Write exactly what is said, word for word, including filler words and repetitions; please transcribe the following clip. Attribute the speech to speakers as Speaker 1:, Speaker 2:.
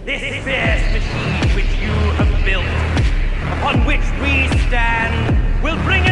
Speaker 1: This fierce machine which you have built, upon which we stand, will bring